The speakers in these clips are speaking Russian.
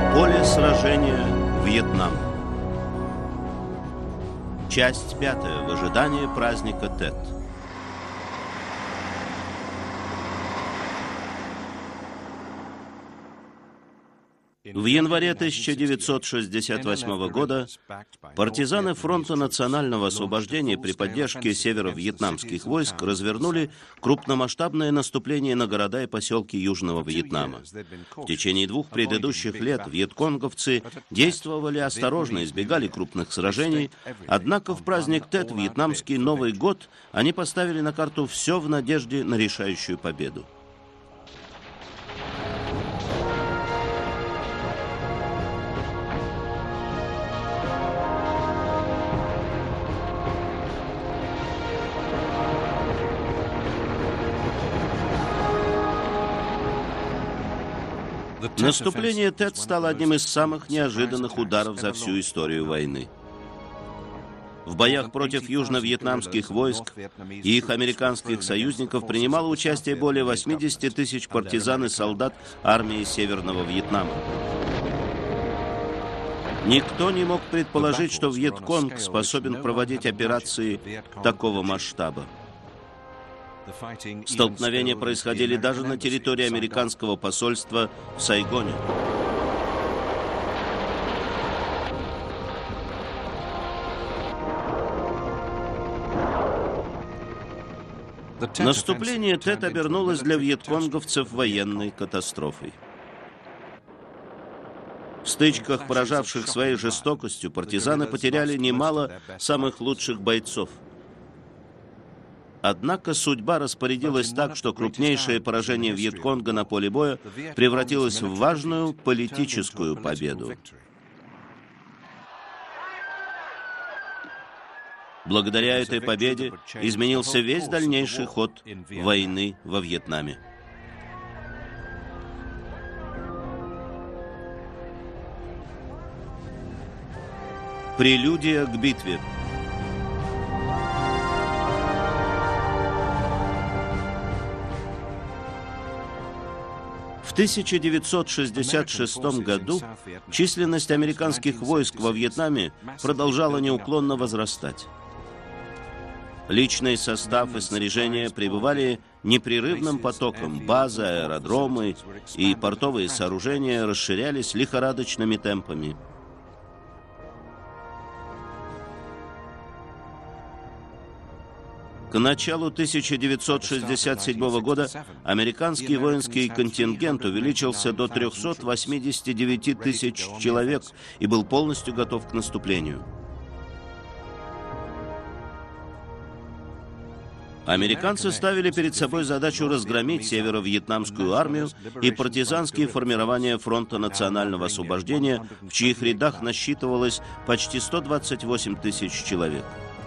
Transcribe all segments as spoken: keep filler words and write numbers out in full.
Поле сражения Вьетнам. Часть пятая. В ожидании праздника Тет. В январе тысяча девятьсот шестьдесят восьмого года партизаны Фронта национального освобождения при поддержке северо-вьетнамских войск развернули крупномасштабное наступление на города и поселки Южного Вьетнама. В течение двух предыдущих лет вьетконговцы действовали осторожно, избегали крупных сражений, однако в праздник Тет, вьетнамский Новый год, они поставили на карту все в надежде на решающую победу. Наступление Тет стало одним из самых неожиданных ударов за всю историю войны. В боях против южно-вьетнамских войск и их американских союзников принимало участие более восьмидесяти тысяч партизан и солдат армии Северного Вьетнама. Никто не мог предположить, что Вьетконг способен проводить операции такого масштаба. Столкновения происходили даже на территории американского посольства в Сайгоне. Наступление Тет обернулось для вьетконговцев военной катастрофой. В стычках, поражавших своей жестокостью, партизаны потеряли немало самых лучших бойцов. Однако судьба распорядилась так, что крупнейшее поражение Вьетконга на поле боя превратилось в важную политическую победу. Благодаря этой победе изменился весь дальнейший ход войны во Вьетнаме. Прелюдия к битве. В тысяча девятьсот шестьдесят шестом году численность американских войск во Вьетнаме продолжала неуклонно возрастать. Личный состав и снаряжение пребывали непрерывным потоком, базы, аэродромы и портовые сооружения расширялись лихорадочными темпами. К началу тысяча девятьсот шестьдесят седьмого года американский воинский контингент увеличился до трёхсот восьмидесяти девяти тысяч человек и был полностью готов к наступлению. Американцы ставили перед собой задачу разгромить северо-вьетнамскую армию и партизанские формирования Фронта национального освобождения, в чьих рядах насчитывалось почти сто двадцать восемь тысяч человек.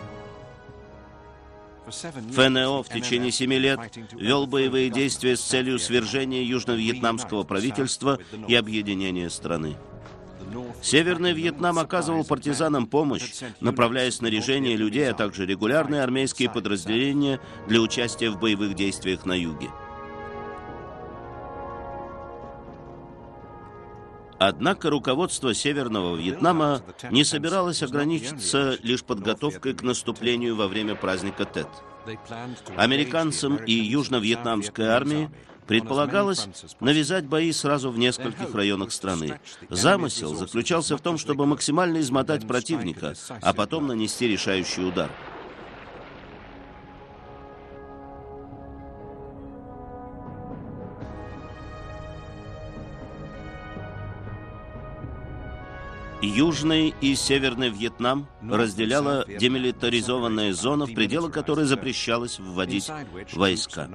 ФНО в течение семи лет вел боевые действия с целью свержения южно-вьетнамского правительства и объединения страны. Северный Вьетнам оказывал партизанам помощь, направляя снаряжение людей, а также регулярные армейские подразделения для участия в боевых действиях на юге. Однако руководство Северного Вьетнама не собиралось ограничиться лишь подготовкой к наступлению во время праздника Тет. Американцам и южно-вьетнамской армии предполагалось навязать бои сразу в нескольких районах страны. Замысел заключался в том, чтобы максимально измотать противника, а потом нанести решающий удар. Южный и Северный Вьетнам разделяла демилитаризованная зона, в пределах которой запрещалось вводить войска.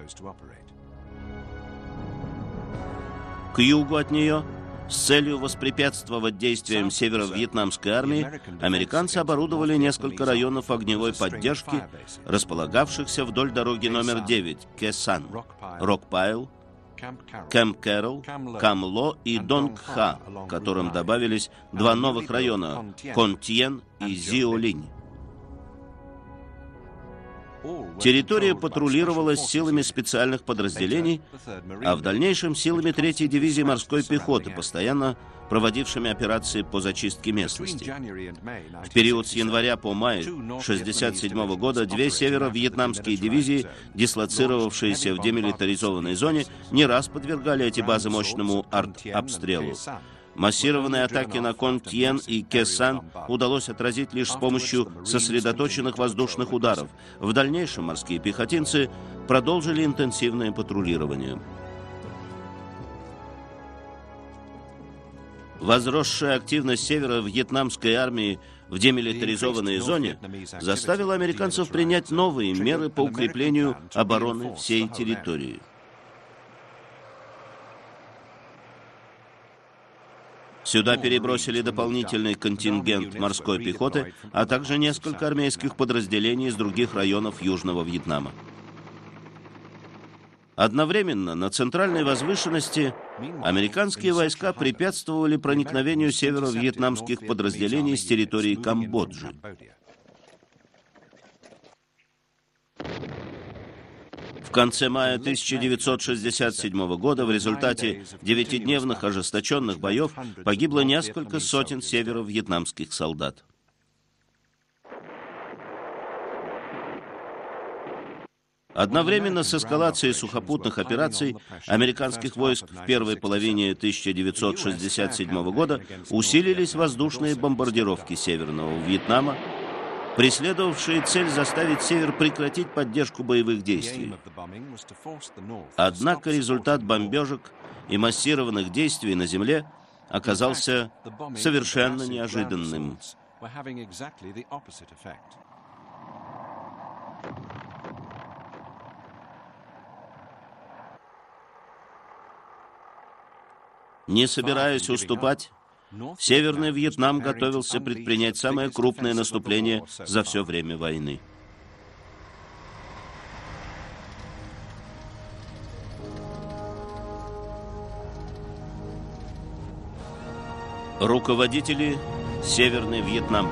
К югу от нее, с целью воспрепятствовать действиям северо-вьетнамской армии, американцы оборудовали несколько районов огневой поддержки, располагавшихся вдоль дороги номер девять, Кесан, Рокпайл, Кэмп Кэрол, Кам Ло и Донг Ха, к которым добавились два новых района – Кон Тьен и Зио Линь. Территория патрулировалась силами специальных подразделений, а в дальнейшем силами третьей дивизии морской пехоты, постоянно проводившими операции по зачистке местности. В период с января по май тысяча девятьсот шестьдесят седьмого года две северо-вьетнамские дивизии, дислоцировавшиеся в демилитаризованной зоне, не раз подвергали эти базы мощному артобстрелу. Массированные атаки на Кон Тьен и Ке Сан удалось отразить лишь с помощью сосредоточенных воздушных ударов. В дальнейшем морские пехотинцы продолжили интенсивное патрулирование. Возросшая активность северо-вьетнамской армии в демилитаризованной зоне заставила американцев принять новые меры по укреплению обороны всей территории. Сюда перебросили дополнительный контингент морской пехоты, а также несколько армейских подразделений из других районов Южного Вьетнама. Одновременно на центральной возвышенности американские войска препятствовали проникновению северо-вьетнамских подразделений с территории Камбоджи. В конце мая тысяча девятьсот шестьдесят седьмого года в результате девятидневных ожесточенных боев погибло несколько сотен северо-вьетнамских солдат. Одновременно с эскалацией сухопутных операций американских войск в первой половине тысяча девятьсот шестьдесят седьмого года усилились воздушные бомбардировки Северного Вьетнама, преследовавшие цель заставить Север прекратить поддержку боевых действий. Однако результат бомбежек и массированных действий на земле оказался совершенно неожиданным. Не собираясь уступать, Северный Вьетнам готовился предпринять самое крупное наступление за все время войны. Руководители Северный Вьетнам.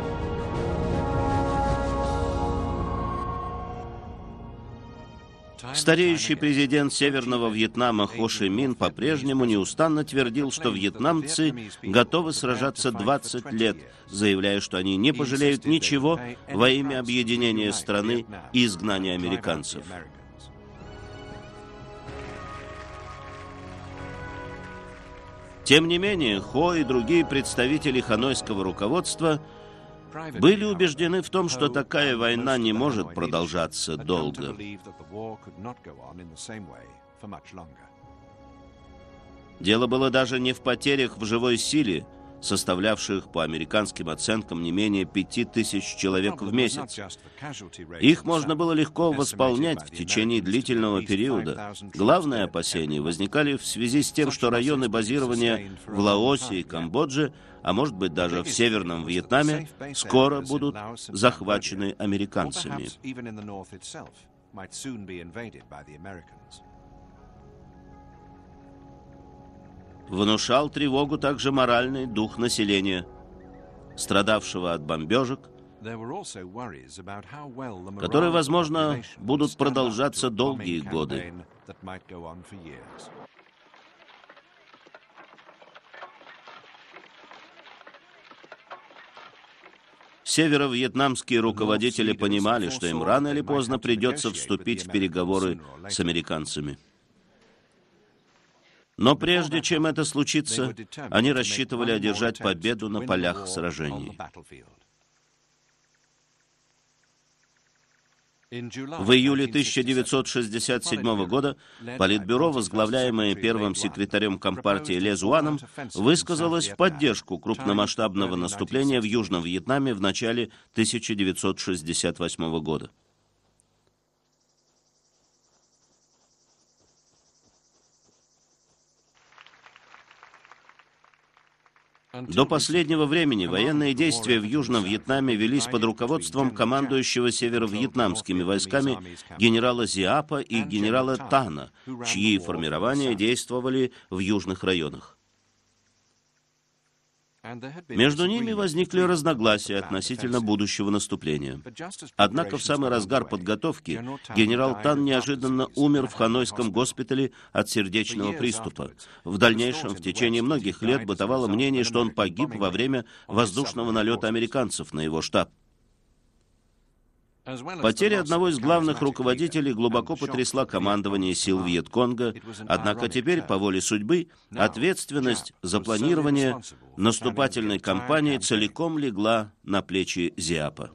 Стареющий президент Северного Вьетнама Хо Ши Мин по-прежнему неустанно твердил, что вьетнамцы готовы сражаться двадцать лет, заявляя, что они не пожалеют ничего во имя объединения страны и изгнания американцев. Тем не менее, Хо и другие представители ханойского руководства были убеждены в том, что такая война не может продолжаться долго. Дело было даже не в потерях в живой силе, составлявших, по американским оценкам, не менее пяти тысяч человек в месяц. Их можно было легко восполнять в течение длительного периода. Главные опасения возникали в связи с тем, что районы базирования в Лаосе и Камбодже, а может быть даже в Северном Вьетнаме, скоро будут захвачены американцами. Внушал тревогу также моральный дух населения, страдавшего от бомбежек, которые, возможно, будут продолжаться долгие годы. Северо-вьетнамские руководители понимали, что им рано или поздно придется вступить в переговоры с американцами. Но прежде чем это случится, они рассчитывали одержать победу на полях сражений. В июле тысяча девятьсот шестьдесят седьмого года Политбюро, возглавляемое первым секретарем Компартии Ле Зуаном, высказалось в поддержку крупномасштабного наступления в Южном Вьетнаме в начале тысяча девятьсот шестьдесят восьмого года. До последнего времени военные действия в Южном Вьетнаме велись под руководством командующего северо-вьетнамскими войсками генерала Зиапа и генерала Тана, чьи формирования действовали в южных районах. Между ними возникли разногласия относительно будущего наступления. Однако в самый разгар подготовки генерал Тан неожиданно умер в Ханойском госпитале от сердечного приступа. В дальнейшем, в течение многих лет, бытовало мнение, что он погиб во время воздушного налета американцев на его штаб. Потеря одного из главных руководителей глубоко потрясла командование сил Вьетконга, однако теперь, по воле судьбы, ответственность за планирование наступательной кампании целиком легла на плечи Зиапа.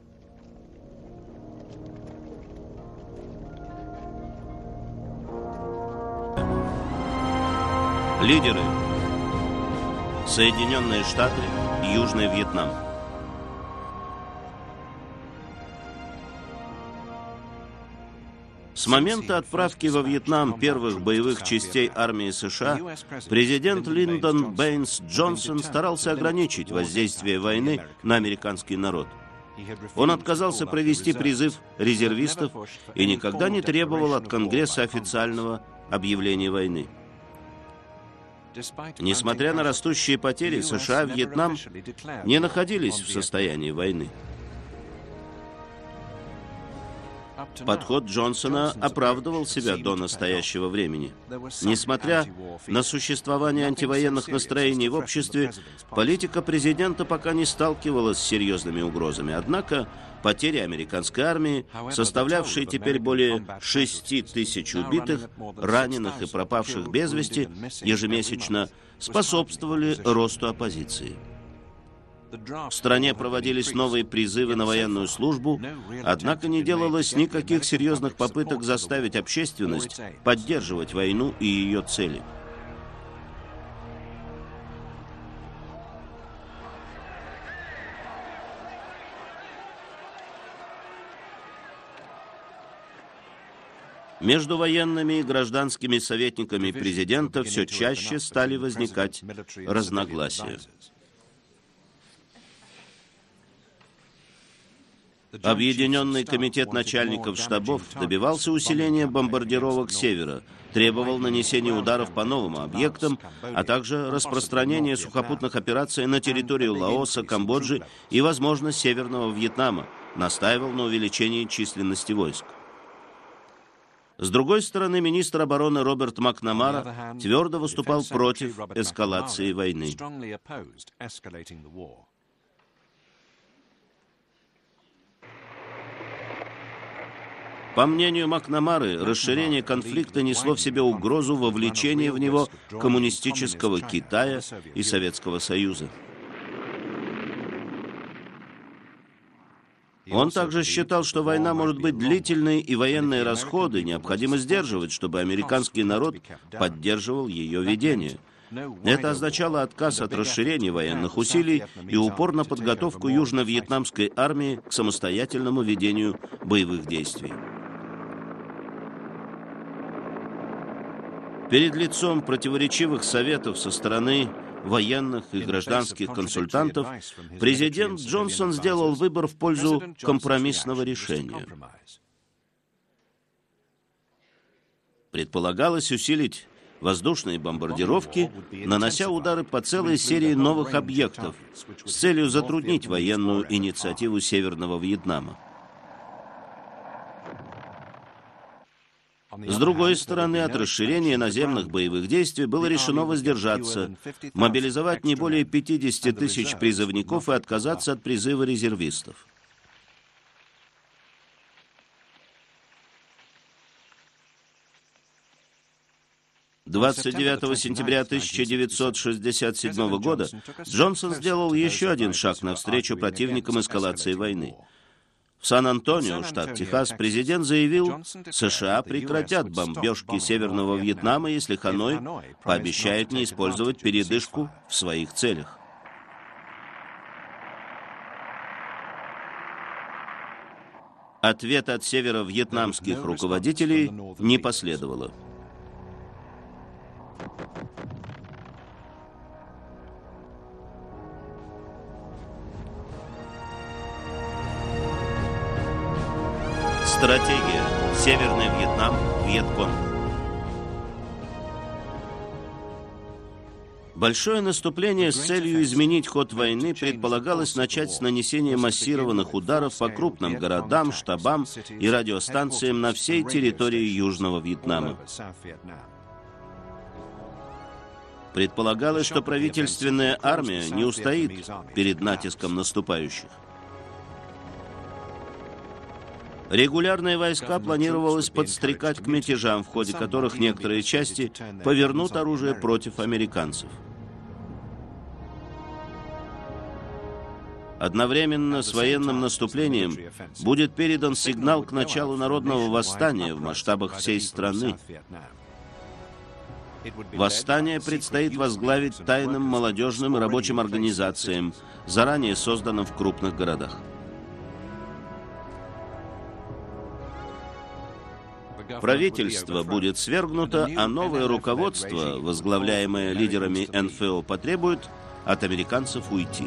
Лидеры: Соединенные Штаты, Южный Вьетнам. С момента отправки во Вьетнам первых боевых частей армии США президент Линдон Бэйнс Джонсон старался ограничить воздействие войны на американский народ. Он отказался провести призыв резервистов и никогда не требовал от Конгресса официального объявления войны. Несмотря на растущие потери, США и Вьетнам не находились в состоянии войны. Подход Джонсона оправдывал себя до настоящего времени. Несмотря на существование антивоенных настроений в обществе, политика президента пока не сталкивалась с серьезными угрозами. Однако потери американской армии, составлявшие теперь более шести тысяч убитых, раненых и пропавших без вести ежемесячно, способствовали росту оппозиции. В стране проводились новые призывы на военную службу, однако не делалось никаких серьезных попыток заставить общественность поддерживать войну и ее цели. Между военными и гражданскими советниками президента все чаще стали возникать разногласия. Объединенный комитет начальников штабов добивался усиления бомбардировок с севера, требовал нанесения ударов по новым объектам, а также распространения сухопутных операций на территорию Лаоса, Камбоджи и, возможно, Северного Вьетнама, настаивал на увеличении численности войск. С другой стороны, министр обороны Роберт Макнамара твердо выступал против эскалации войны. По мнению Макнамары, расширение конфликта несло в себе угрозу вовлечения в него коммунистического Китая и Советского Союза. Он также считал, что война может быть длительной, и военные расходы необходимо сдерживать, чтобы американский народ поддерживал ее ведение. Это означало отказ от расширения военных усилий и упор на подготовку южно-вьетнамской армии к самостоятельному ведению боевых действий. Перед лицом противоречивых советов со стороны военных и гражданских консультантов президент Джонсон сделал выбор в пользу компромиссного решения. Предполагалось усилить воздушные бомбардировки, нанося удары по целой серии новых объектов с целью затруднить военную инициативу Северного Вьетнама. С другой стороны, от расширения наземных боевых действий было решено воздержаться, мобилизовать не более пятидесяти тысяч призывников и отказаться от призыва резервистов. двадцать девятого сентября тысяча девятьсот шестьдесят седьмого года Джонсон сделал еще один шаг навстречу противникам эскалации войны. В Сан-Антонио, штат Техас, президент заявил, США прекратят бомбежки Северного Вьетнама, если Ханой пообещает не использовать передышку в своих целях. Ответа от северо-вьетнамских руководителей не последовало. Стратегия. Северный Вьетнам. Вьетконг. Большое наступление с целью изменить ход войны предполагалось начать с нанесения массированных ударов по крупным городам, штабам и радиостанциям на всей территории Южного Вьетнама. Предполагалось, что правительственная армия не устоит перед натиском наступающих. Регулярные войска планировалось подстрекать к мятежам, в ходе которых некоторые части повернут оружие против американцев. Одновременно с военным наступлением будет передан сигнал к началу народного восстания в масштабах всей страны. Восстание предстоит возглавить тайным молодежным и рабочим организациям, заранее созданным в крупных городах. Правительство будет свергнуто, а новое руководство, возглавляемое лидерами эн эф о, потребует от американцев уйти.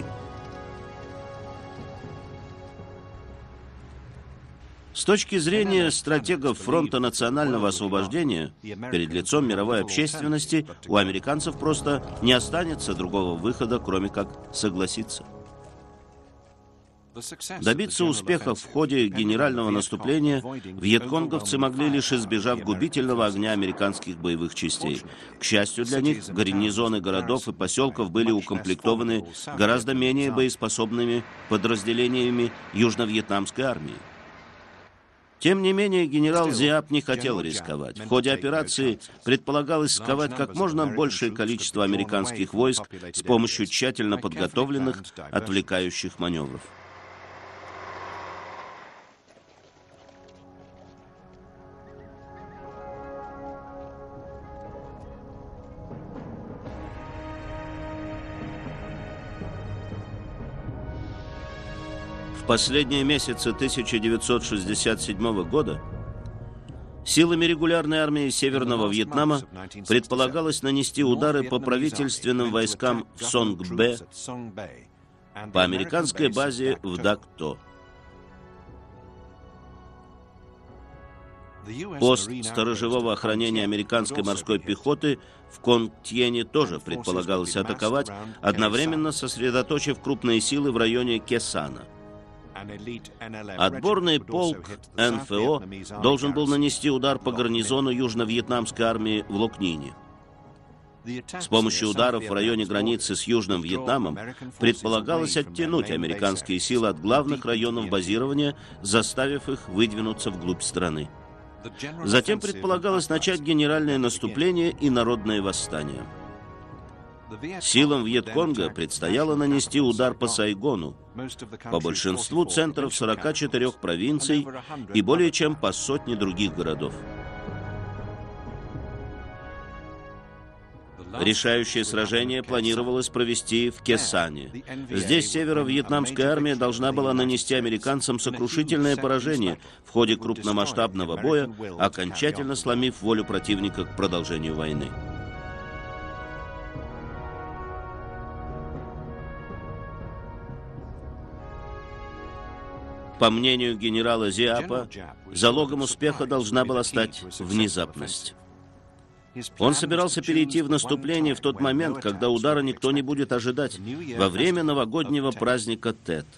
С точки зрения стратегов Фронта национального освобождения, перед лицом мировой общественности у американцев просто не останется другого выхода, кроме как согласиться. Добиться успехов в ходе генерального наступления вьетконговцы могли, лишь избежав губительного огня американских боевых частей. К счастью для них, гарнизоны городов и поселков были укомплектованы гораздо менее боеспособными подразделениями южно-вьетнамской армии. Тем не менее, генерал Зиап не хотел рисковать. В ходе операции предполагалось сковать как можно большее количество американских войск с помощью тщательно подготовленных отвлекающих маневров. В последние месяцы тысяча девятьсот шестьдесят седьмого года силами регулярной армии Северного Вьетнама предполагалось нанести удары по правительственным войскам в Сонг-Бе, по американской базе в Dak-To. Пост сторожевого охранения американской морской пехоты в Конг-Тьене тоже предполагалось атаковать, одновременно сосредоточив крупные силы в районе Кесана. Отборный полк эн эф о должен был нанести удар по гарнизону южно-вьетнамской армии в Локнине. С помощью ударов в районе границы с Южным Вьетнамом предполагалось оттянуть американские силы от главных районов базирования, заставив их выдвинуться вглубь страны. Затем предполагалось начать генеральное наступление и народное восстание. Силам Вьетконга предстояло нанести удар по Сайгону, по большинству центров сорока четырёх провинций и более чем по сотне других городов. Решающее сражение планировалось провести в Кесане. Здесь северо-вьетнамская армия должна была нанести американцам сокрушительное поражение в ходе крупномасштабного боя, окончательно сломив волю противника к продолжению войны. По мнению генерала Зиапа, залогом успеха должна была стать внезапность. Он собирался перейти в наступление в тот момент, когда удара никто не будет ожидать, во время новогоднего праздника Тет.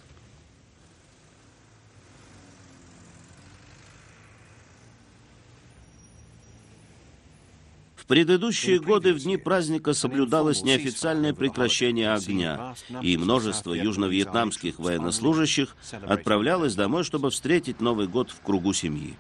В предыдущие годы в дни праздника соблюдалось неофициальное прекращение огня, и множество южно-вьетнамских военнослужащих отправлялось домой, чтобы встретить Новый год в кругу семьи.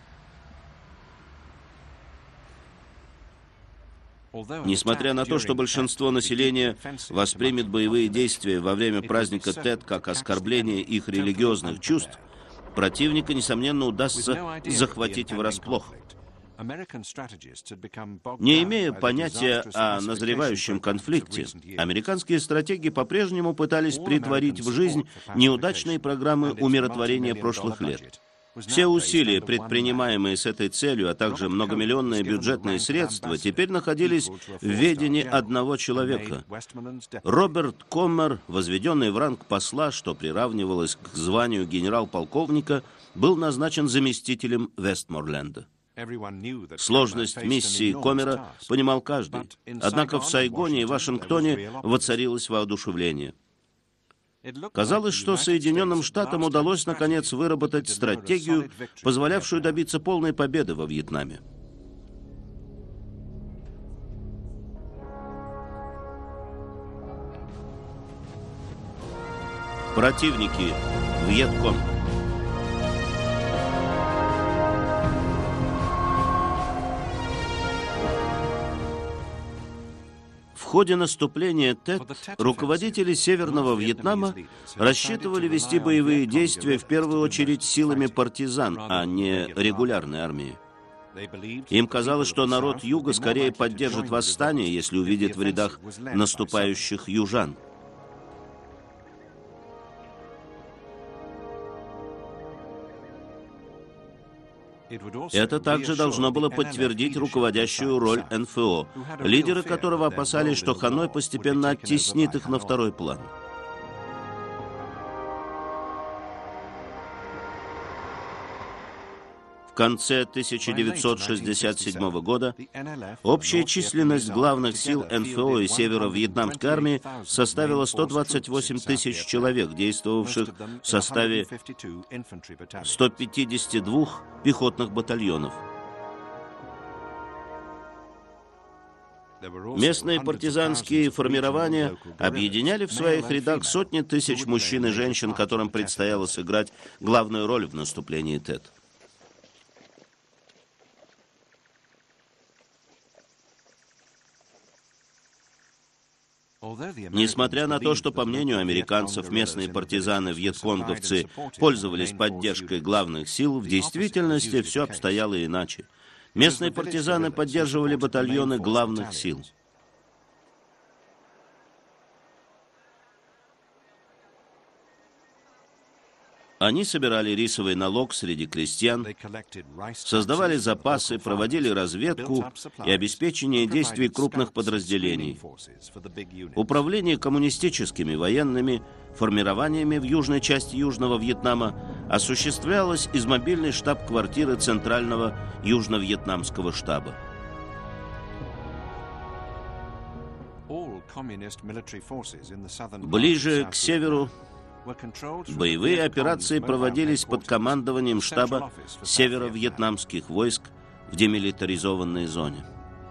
Несмотря на то, что большинство населения воспримет боевые действия во время праздника Тет как оскорбление их религиозных чувств, противника, несомненно, удастся захватить врасплох. Не имея понятия о назревающем конфликте, американские стратеги по-прежнему пытались претворить в жизнь неудачные программы умиротворения прошлых лет. Все усилия, предпринимаемые с этой целью, а также многомиллионные бюджетные средства, теперь находились в ведении одного человека. Роберт Коммер, возведенный в ранг посла, что приравнивалось к званию генерал-полковника, был назначен заместителем Вестморленда. Сложность миссии Комера понимал каждый. Однако в Сайгоне и Вашингтоне воцарилось воодушевление. Казалось, что Соединенным Штатам удалось, наконец, выработать стратегию, позволявшую добиться полной победы во Вьетнаме. Противники. Вьетконг. В ходе наступления Тет руководители Северного Вьетнама рассчитывали вести боевые действия в первую очередь силами партизан, а не регулярной армии. Им казалось, что народ Юга скорее поддержит восстание, если увидит в рядах наступающих южан. Это также должно было подтвердить руководящую роль эн эф о, лидеры которого опасались, что Ханой постепенно оттеснит их на второй план. В конце тысяча девятьсот шестьдесят седьмого года общая численность главных сил эн эф о и Северо-Вьетнамской армии составила сто двадцать восемь тысяч человек, действовавших в составе ста пятидесяти двух пехотных батальонов. Местные партизанские формирования объединяли в своих рядах сотни тысяч мужчин и женщин, которым предстояло сыграть главную роль в наступлении Тет. Несмотря на то, что, по мнению американцев, местные партизаны-вьетконговцы пользовались поддержкой главных сил, в действительности все обстояло иначе. Местные партизаны поддерживали батальоны главных сил. Они собирали рисовый налог среди крестьян, создавали запасы, проводили разведку и обеспечение действий крупных подразделений, управление коммунистическими военными формированиями в южной части Южного Вьетнама осуществлялось из мобильной штаб-квартиры Центрального Южно-Вьетнамского штаба. Ближе к северу боевые операции проводились под командованием штаба северо-вьетнамских войск в демилитаризованной зоне.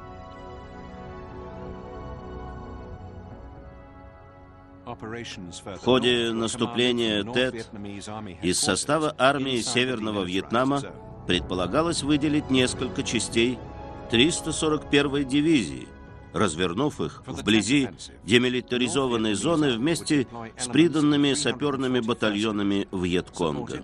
В ходе наступления Тет из состава армии Северного Вьетнама предполагалось выделить несколько частей триста сорок первой дивизии, развернув их вблизи демилитаризованной зоны вместе с приданными саперными батальонами Вьетконга.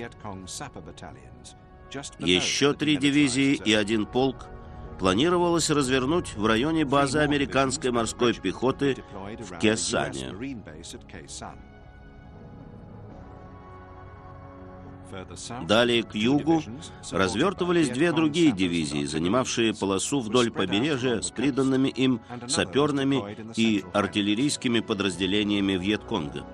Еще три дивизии и один полк планировалось развернуть в районе базы американской морской пехоты в Ке Сане. Далее к югу развертывались две другие дивизии, занимавшие полосу вдоль побережья с приданными им саперными и артиллерийскими подразделениями Вьетконга.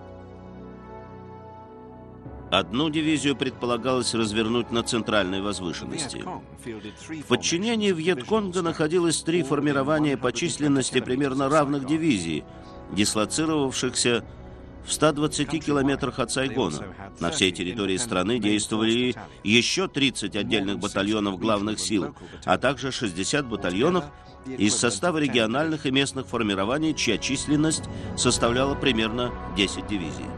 Одну дивизию предполагалось развернуть на центральной возвышенности. В подчинении Вьетконга находилось три формирования по численности примерно равных дивизий, дислоцировавшихся в ста двадцати километрах от Сайгона. На всей территории страны действовали еще тридцать отдельных батальонов главных сил, а также шестьдесят батальонов из состава региональных и местных формирований, чья численность составляла примерно десять дивизий.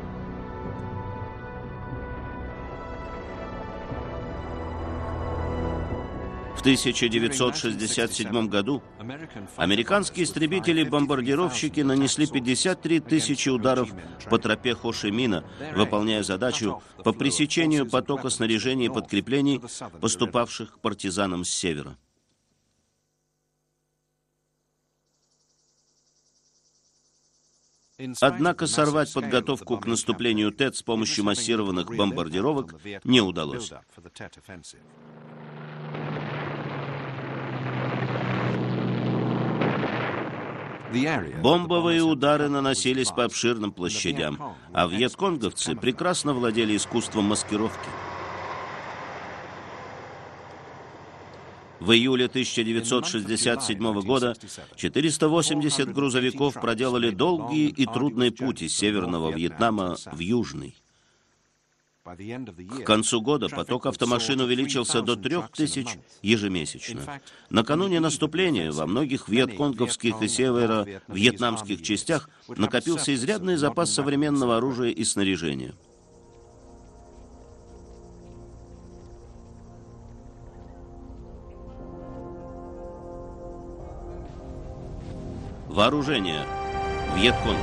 В тысяча девятьсот шестьдесят седьмом году американские истребители-бомбардировщики нанесли пятьдесят три тысячи ударов по тропе Хо-Ши-Мина, выполняя задачу по пресечению потока снаряжений и подкреплений, поступавших к партизанам с севера. Однако сорвать подготовку к наступлению Тет с помощью массированных бомбардировок не удалось. Бомбовые удары наносились по обширным площадям, а вьетконговцы прекрасно владели искусством маскировки. В июле тысяча девятьсот шестьдесят седьмого года четыреста восемьдесят грузовиков проделали долгий и трудный путь из Северного Вьетнама в Южный. К концу года поток автомашин увеличился до трех тысяч ежемесячно. Накануне наступления во многих вьетконговских и северо-вьетнамских частях накопился изрядный запас современного оружия и снаряжения. Вооружение. Вьетконг.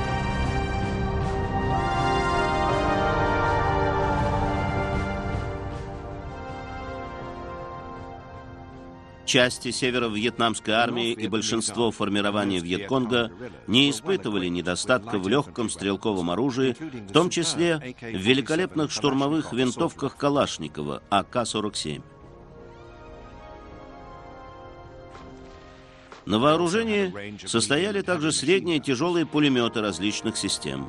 Части северо-вьетнамской армии и большинство формирований Вьетконга не испытывали недостатка в легком стрелковом оружии, в том числе в великолепных штурмовых винтовках Калашникова А К сорок семь. На вооружении состояли также средние тяжелые пулеметы различных систем.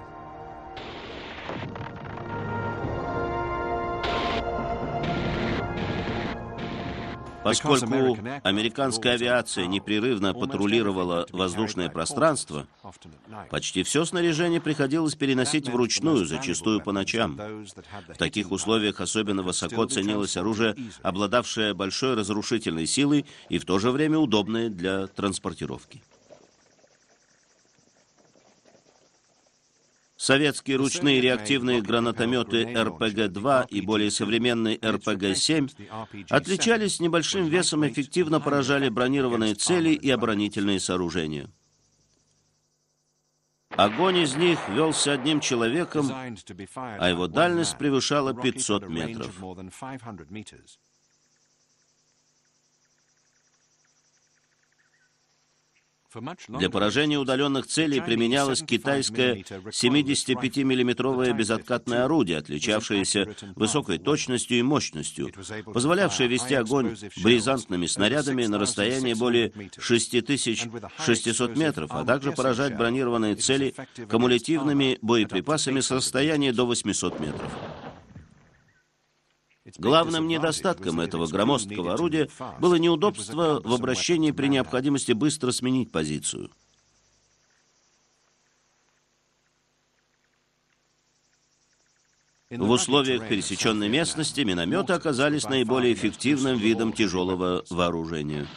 Поскольку американская авиация непрерывно патрулировала воздушное пространство, почти все снаряжение приходилось переносить вручную, зачастую по ночам. В таких условиях особенно высоко ценилось оружие, обладавшее большой разрушительной силой и в то же время удобное для транспортировки. Советские ручные реактивные гранатометы Р П Г два и более современный Р П Г семь отличались небольшим весом и эффективно поражали бронированные цели и оборонительные сооружения. Огонь из них велся одним человеком, а его дальность превышала пятьсот метров. Для поражения удаленных целей применялось китайское семидесятипятимиллиметровое безоткатное орудие, отличавшееся высокой точностью и мощностью, позволявшее вести огонь бризантными снарядами на расстоянии более шести тысяч шестисот метров, а также поражать бронированные цели кумулятивными боеприпасами с расстояния до восьмисот метров. Главным недостатком этого громоздкого орудия было неудобство в обращении при необходимости быстро сменить позицию. В условиях пересеченной местности минометы оказались наиболее эффективным видом тяжелого вооружения.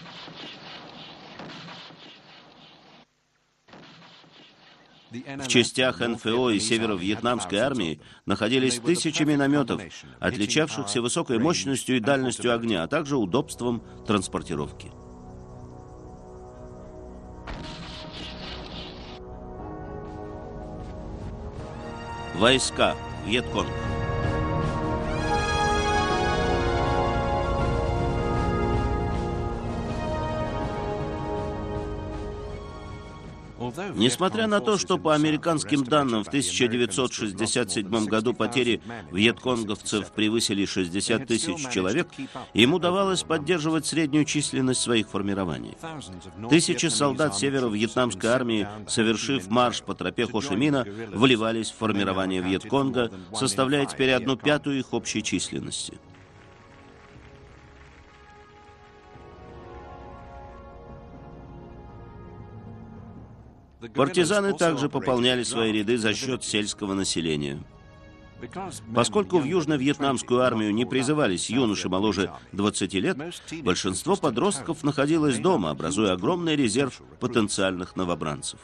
В частях Н Ф О и северо-вьетнамской армии находились тысячи минометов, отличавшихся высокой мощностью и дальностью огня, а также удобством транспортировки. Войска Вьетконг. Несмотря на то, что по американским данным в тысяча девятьсот шестьдесят седьмом году потери вьетконговцев превысили шестьдесят тысяч человек, им удавалось поддерживать среднюю численность своих формирований. Тысячи солдат северо-вьетнамской армии, совершив марш по тропе Хошимина, вливались в формирование Вьетконга, составляя теперь одну пятую их общей численности. Партизаны также пополняли свои ряды за счет сельского населения. Поскольку в южно-вьетнамскую армию не призывались юноши моложе двадцати лет, большинство подростков находилось дома, образуя огромный резерв потенциальных новобранцев.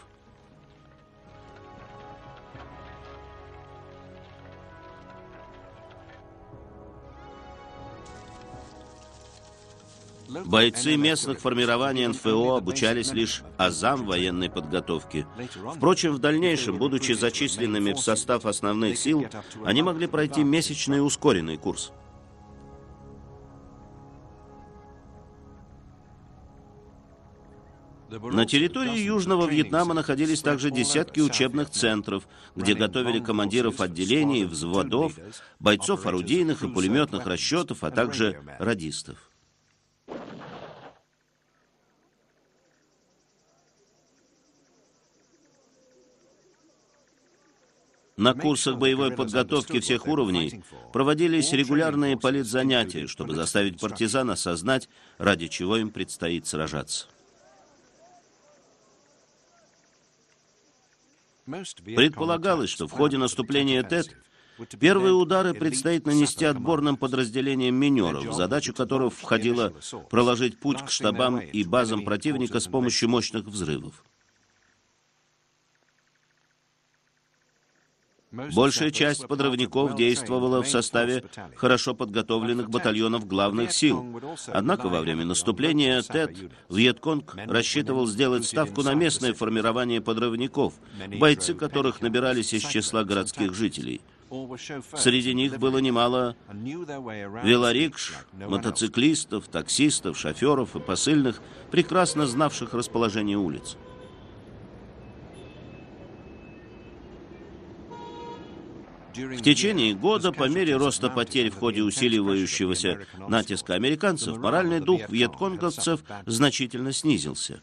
Бойцы местных формирований Н Ф О обучались лишь азам военной подготовки. Впрочем, в дальнейшем, будучи зачисленными в состав основных сил, они могли пройти месячный ускоренный курс. На территории Южного Вьетнама находились также десятки учебных центров, где готовили командиров отделений, взводов, бойцов орудийных и пулеметных расчетов, а также радистов. На курсах боевой подготовки всех уровней проводились регулярные политзанятия, чтобы заставить партизан осознать, ради чего им предстоит сражаться. Предполагалось, что в ходе наступления Тет первые удары предстоит нанести отборным подразделениям минеров, в задачу которых входило проложить путь к штабам и базам противника с помощью мощных взрывов. Большая часть подрывников действовала в составе хорошо подготовленных батальонов главных сил. Однако во время наступления Тет Вьетконг рассчитывал сделать ставку на местное формирование подрывников, бойцы которых набирались из числа городских жителей. Среди них было немало велорикш, мотоциклистов, таксистов, шоферов и посыльных, прекрасно знавших расположение улиц. В течение года, по мере роста потерь в ходе усиливающегося натиска американцев, моральный дух вьетконговцев значительно снизился.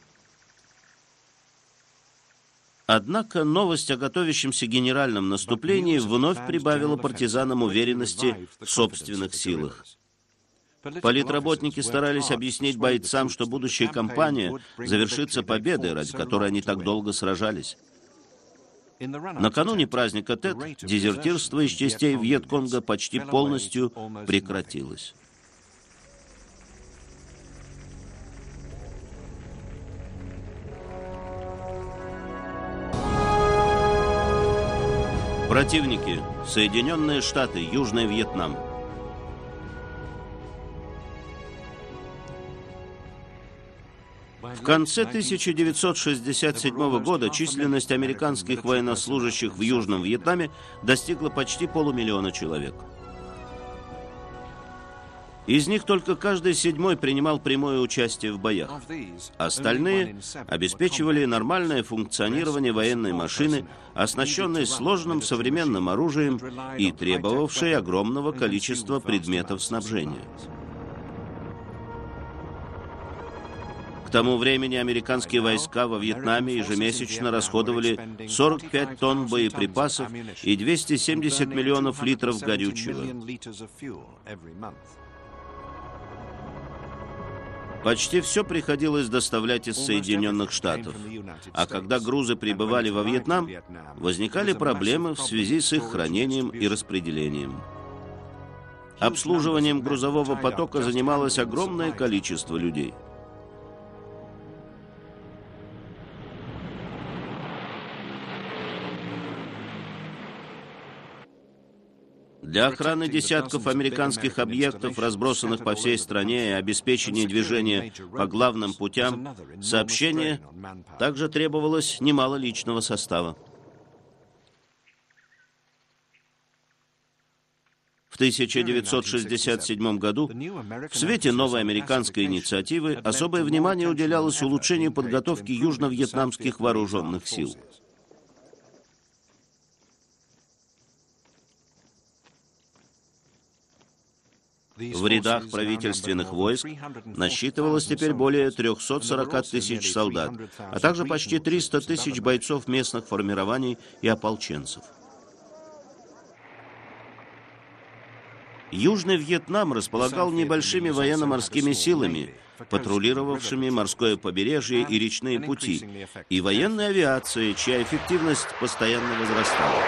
Однако новость о готовящемся генеральном наступлении вновь прибавила партизанам уверенности в собственных силах. Политработники старались объяснить бойцам, что будущая кампания завершится победой, ради которой они так долго сражались. Накануне праздника Тет дезертирство из частей Вьетконга почти полностью прекратилось. Противники: Соединенные Штаты, Южный Вьетнам. В конце тысяча девятьсот шестьдесят седьмого года численность американских военнослужащих в Южном Вьетнаме достигла почти полумиллиона человек. Из них только каждый седьмой принимал прямое участие в боях. Остальные обеспечивали нормальное функционирование военной машины, оснащенной сложным современным оружием и требовавшей огромного количества предметов снабжения. К тому времени американские войска во Вьетнаме ежемесячно расходовали сорок пять тонн боеприпасов и двести семьдесят миллионов литров горючего. Почти все приходилось доставлять из Соединенных Штатов, а когда грузы прибывали во Вьетнам, возникали проблемы в связи с их хранением и распределением. Обслуживанием грузового потока занималось огромное количество людей. Для охраны десятков американских объектов, разбросанных по всей стране, и обеспечения движения по главным путям сообщения, также требовалось немало личного состава. В тысяча девятьсот шестьдесят седьмом году в свете новой американской инициативы особое внимание уделялось улучшению подготовки южно-вьетнамских вооруженных сил. В рядах правительственных войск насчитывалось теперь более трёхсот сорока тысяч солдат, а также почти триста тысяч бойцов местных формирований и ополченцев. Южный Вьетнам располагал небольшими военно-морскими силами, патрулировавшими морское побережье и речные пути, и военной авиацией, чья эффективность постоянно возрастала.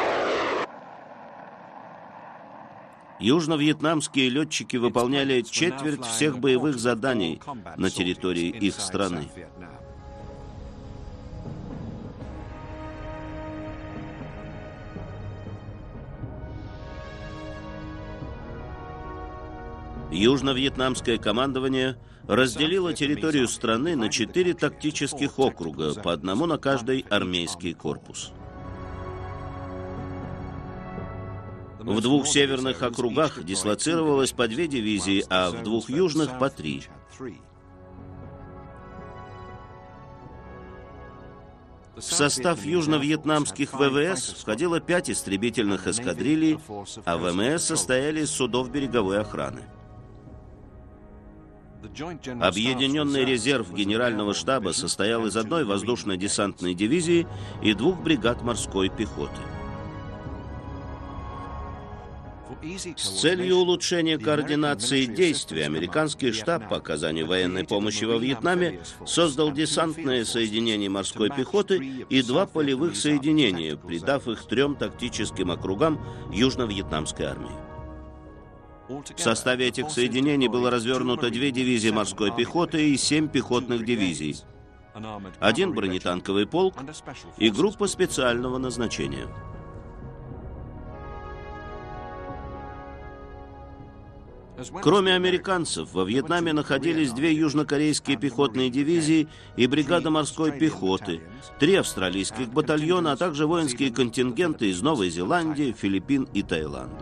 Южно-вьетнамские летчики выполняли четверть всех боевых заданий на территории их страны. Южно-вьетнамское командование разделило территорию страны на четыре тактических округа, по одному на каждый армейский корпус. В двух северных округах дислоцировалось по две дивизии, а в двух южных — по три. В состав южно-вьетнамских ВВС входило пять истребительных эскадрилий, а ВМС состояли из судов береговой охраны. Объединенный резерв Генерального штаба состоял из одной воздушно-десантной дивизии и двух бригад морской пехоты. С целью улучшения координации действий американский штаб по оказанию военной помощи во Вьетнаме создал десантное соединение морской пехоты и два полевых соединения, придав их трем тактическим округам южно-вьетнамской армии. В составе этих соединений было развернуто две дивизии морской пехоты и семь пехотных дивизий, один бронетанковый полк и группа специального назначения. Кроме американцев, во Вьетнаме находились две южнокорейские пехотные дивизии и бригада морской пехоты, три австралийских батальона, а также воинские контингенты из Новой Зеландии, Филиппин и Таиланда.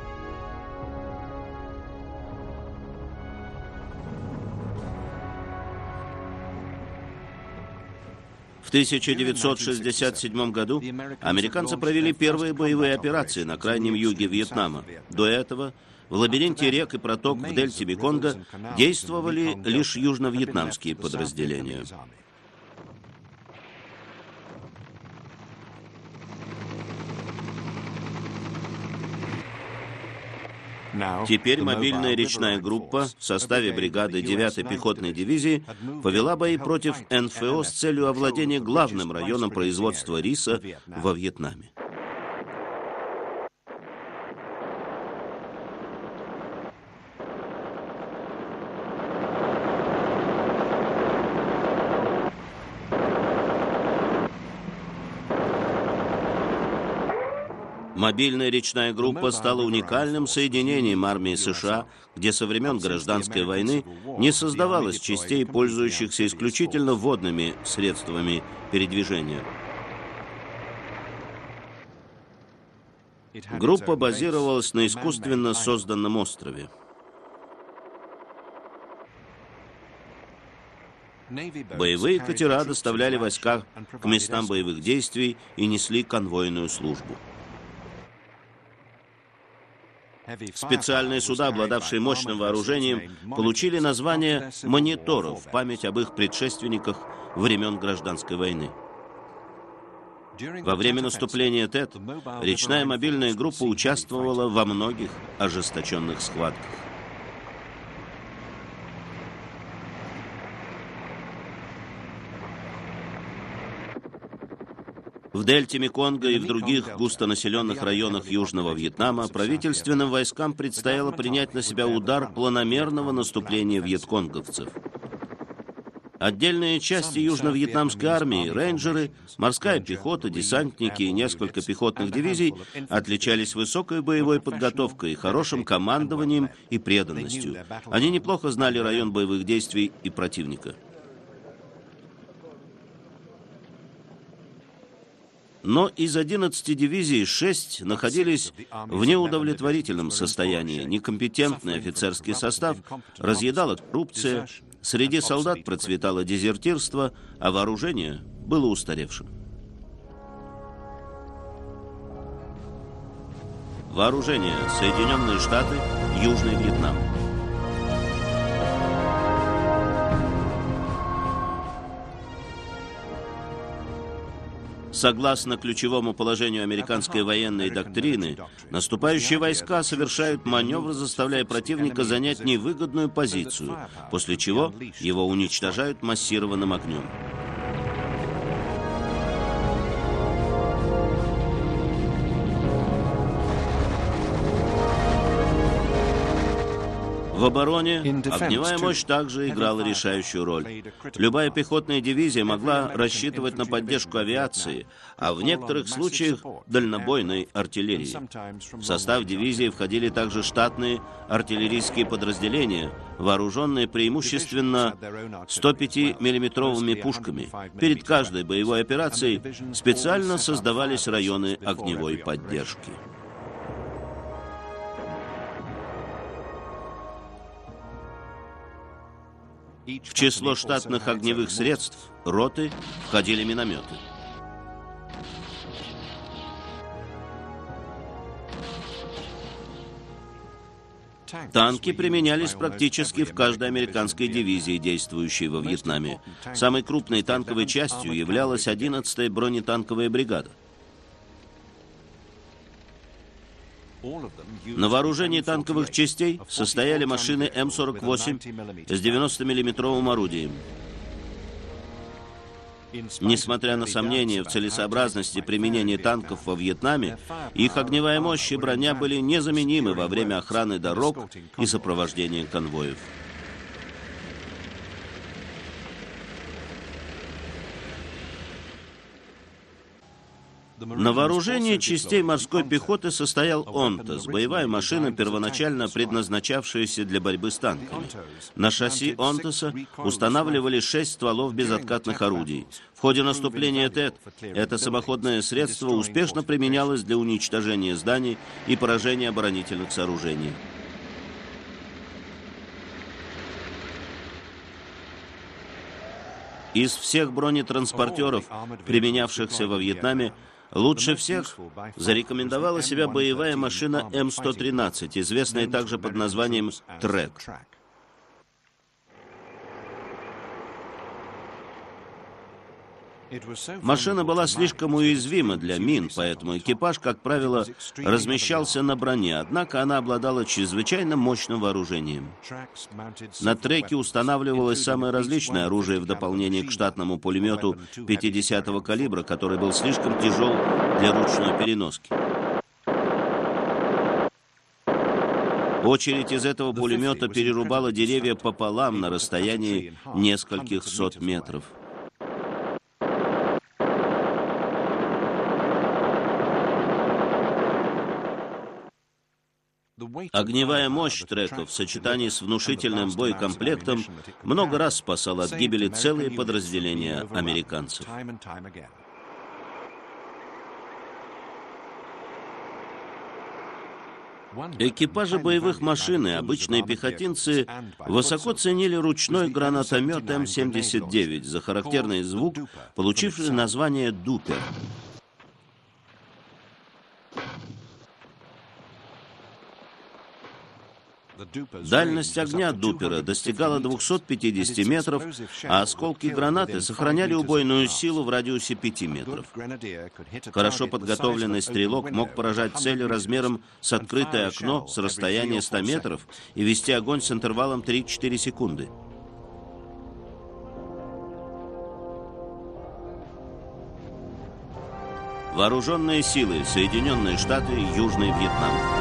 В тысяча девятьсот шестьдесят седьмом году американцы провели первые боевые операции на крайнем юге Вьетнама. До этого в лабиринте рек и проток в дельте Меконга действовали лишь южно-вьетнамские подразделения. Теперь мобильная речная группа в составе бригады девятой пехотной дивизии повела бои против эн эф о с целью овладения главным районом производства риса во Вьетнаме. Мобильная речная группа стала уникальным соединением армии США, где со времен Гражданской войны не создавалось частей, пользующихся исключительно водными средствами передвижения. Группа базировалась на искусственно созданном острове. Боевые катера доставляли войска к местам боевых действий и несли конвойную службу. Специальные суда, обладавшие мощным вооружением, получили название «мониторов» в память об их предшественниках времен Гражданской войны. Во время наступления ТЭТ речная мобильная группа участвовала во многих ожесточенных схватках. В дельте Меконга и в других густонаселенных районах Южного Вьетнама правительственным войскам предстояло принять на себя удар планомерного наступления вьетконговцев. Отдельные части южно-вьетнамской армии, рейнджеры, морская пехота, десантники и несколько пехотных дивизий отличались высокой боевой подготовкой, хорошим командованием и преданностью. Они неплохо знали район боевых действий и противника. Но из одиннадцати дивизий шесть находились в неудовлетворительном состоянии. Некомпетентный офицерский состав, разъедала коррупция, среди солдат процветало дезертирство, а вооружение было устаревшим. Вооружение. Соединенные Штаты, Южный Вьетнам. Согласно ключевому положению американской военной доктрины, наступающие войска совершают маневр, заставляя противника занять невыгодную позицию, после чего его уничтожают массированным огнем. В обороне огневая мощь также играла решающую роль. Любая пехотная дивизия могла рассчитывать на поддержку авиации, а в некоторых случаях дальнобойной артиллерии. В состав дивизии входили также штатные артиллерийские подразделения, вооруженные преимущественно сто пяти миллиметровыми пушками. Перед каждой боевой операцией специально создавались районы огневой поддержки. В число штатных огневых средств роты входили минометы. Танки применялись практически в каждой американской дивизии, действующей во Вьетнаме. Самой крупной танковой частью являлась одиннадцатая бронетанковая бригада. На вооружении танковых частей состояли машины М сорок восемь с девяностомиллиметровым орудием. Несмотря на сомнения в целесообразности применения танков во Вьетнаме, их огневая мощь и броня были незаменимы во время охраны дорог и сопровождения конвоев. На вооружении частей морской пехоты состоял «Онтос», боевая машина, первоначально предназначавшаяся для борьбы с танками. На шасси «Онтоса» устанавливали шесть стволов безоткатных орудий. В ходе наступления ТЭТ это самоходное средство успешно применялось для уничтожения зданий и поражения оборонительных сооружений. Из всех бронетранспортеров, применявшихся во Вьетнаме, лучше всех зарекомендовала себя боевая машина М сто тринадцать, известная также под названием «Трек». Машина была слишком уязвима для мин, поэтому экипаж, как правило, размещался на броне, однако она обладала чрезвычайно мощным вооружением. На треке устанавливалось самое различное оружие в дополнение к штатному пулемету пятидесятого калибра, который был слишком тяжел для ручной переноски. Очередь из этого пулемета перерубала деревья пополам на расстоянии нескольких сот метров. Огневая мощь треков в сочетании с внушительным боекомплектом много раз спасала от гибели целые подразделения американцев. Экипажи боевых машин и обычные пехотинцы высоко ценили ручной гранатомет М семьдесят девять за характерный звук, получивший название «Дупер». Дальность огня Дупера достигала двухсот пятидесяти метров, а осколки гранаты сохраняли убойную силу в радиусе пяти метров. Хорошо подготовленный стрелок мог поражать цели размером с открытое окно с расстояния ста метров и вести огонь с интервалом три-четыре секунды. Вооруженные силы, Соединенные Штаты, Южный Вьетнам.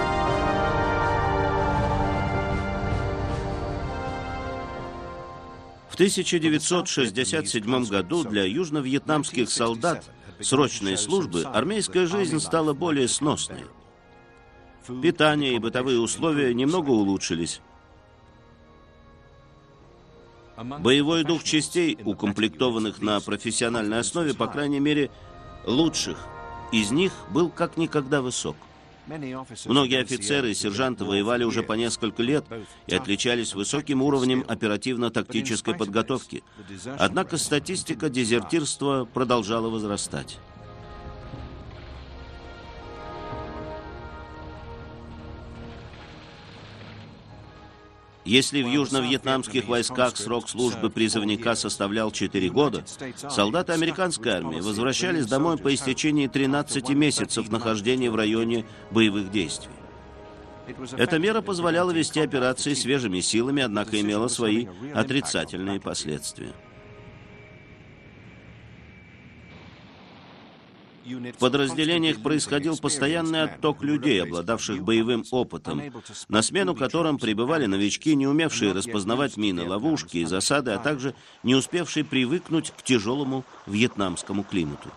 В тысяча девятьсот шестьдесят седьмом году для южно-вьетнамских солдат срочной службы армейская жизнь стала более сносной. Питание и бытовые условия немного улучшились. Боевой дух частей, укомплектованных на профессиональной основе, по крайней мере, лучших из них, был как никогда высок. Многие офицеры и сержанты воевали уже по несколько лет и отличались высоким уровнем оперативно-тактической подготовки. Однако статистика дезертирства продолжала возрастать. Если в южно-вьетнамских войсках срок службы призывника составлял четыре года, солдаты американской армии возвращались домой по истечении тринадцати месяцев нахождения в районе боевых действий. Эта мера позволяла вести операции свежими силами, однако имела свои отрицательные последствия. В подразделениях происходил постоянный отток людей, обладавших боевым опытом, на смену которым прибывали новички, не умевшие распознавать мины, ловушки и засады, а также не успевшие привыкнуть к тяжелому вьетнамскому климату.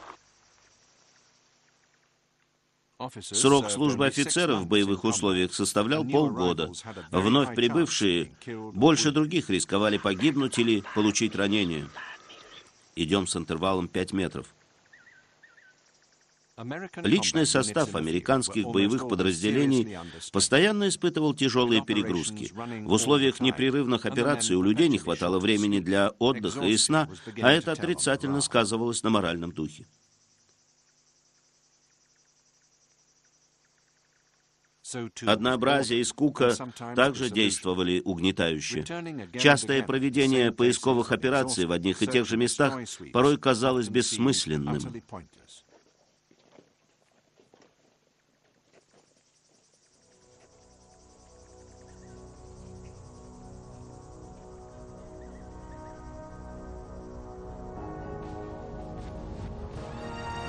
Срок службы офицеров в боевых условиях составлял полгода. Вновь прибывшие больше других рисковали погибнуть или получить ранения. Идем с интервалом пять метров. Личный состав американских боевых подразделений постоянно испытывал тяжелые перегрузки. В условиях непрерывных операций у людей не хватало времени для отдыха и сна, а это отрицательно сказывалось на моральном духе. Однообразие и скука также действовали угнетающе. Частое проведение поисковых операций в одних и тех же местах порой казалось бессмысленным.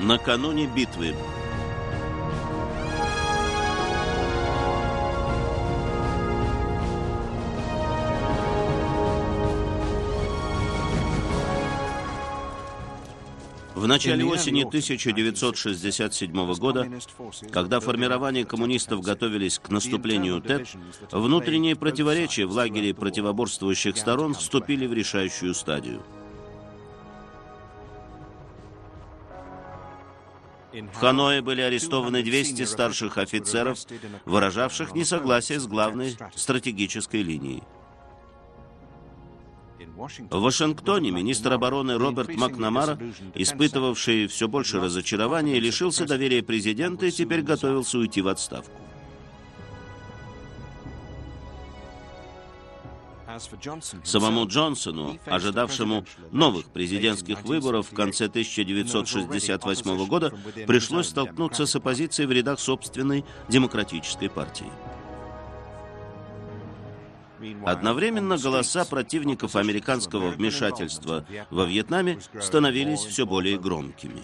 Накануне битвы. В начале осени тысяча девятьсот шестьдесят седьмого года, когда формирование коммунистов готовились к наступлению Тет, внутренние противоречия в лагере противоборствующих сторон вступили в решающую стадию. В Ханое были арестованы двести старших офицеров, выражавших несогласие с главной стратегической линией. В Вашингтоне министр обороны Роберт Макнамара, испытывавший все больше разочарования, лишился доверия президента и теперь готовился уйти в отставку. Самому Джонсону, ожидавшему новых президентских выборов в конце тысяча девятьсот шестьдесят восьмого года, пришлось столкнуться с оппозицией в рядах собственной демократической партии. Одновременно голоса противников американского вмешательства во Вьетнаме становились все более громкими.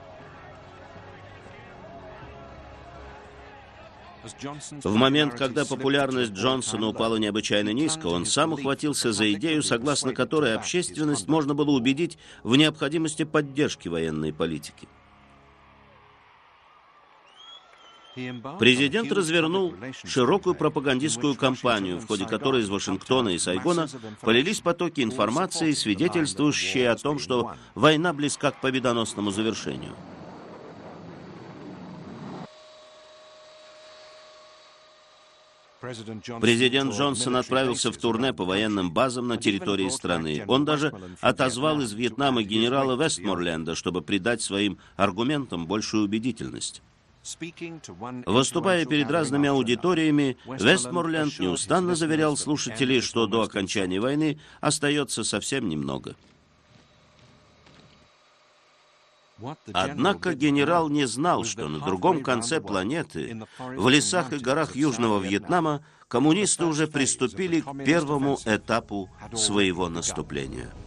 В момент, когда популярность Джонсона упала необычайно низко, он сам ухватился за идею, согласно которой общественность можно было убедить в необходимости поддержки военной политики. Президент развернул широкую пропагандистскую кампанию, в ходе которой из Вашингтона и Сайгона полились потоки информации, свидетельствующие о том, что война близка к победоносному завершению. Президент Джонсон отправился в турне по военным базам на территории страны. Он даже отозвал из Вьетнама генерала Вестморленда, чтобы придать своим аргументам большую убедительность. Выступая перед разными аудиториями, Вестморленд неустанно заверял слушателей, что до окончания войны остается совсем немного. Однако генерал не знал, что на другом конце планеты, в лесах и горах Южного Вьетнама, коммунисты уже приступили к первому этапу своего наступления.